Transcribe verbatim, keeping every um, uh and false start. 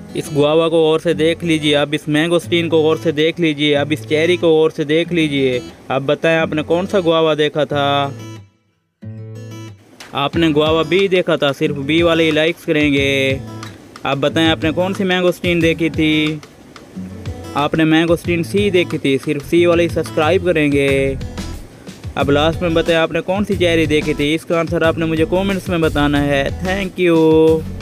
इस गुआवा को गौर से देख लीजिए, अब इस मैंगोस्टीन को गौर से देख लीजिए, अब इस चेरी को गौर से देख लीजिए। अब बताएं आपने कौन सा गुआवा देखा था? आपने गुआवा बी देखा था, सिर्फ बी वाले ही लाइक्स करेंगे। अब बताएं आपने कौन सी मैंगोस्टीन देखी थी? आपने मैंगोस्टीन सी देखी थी, सिर्फ सी वाले ही सब्सक्राइब करेंगे। अब लास्ट में बताएं आपने कौन सी चेरी देखी थी? इसका आंसर आपने मुझे कमेंट्स में बताना है। Thank you.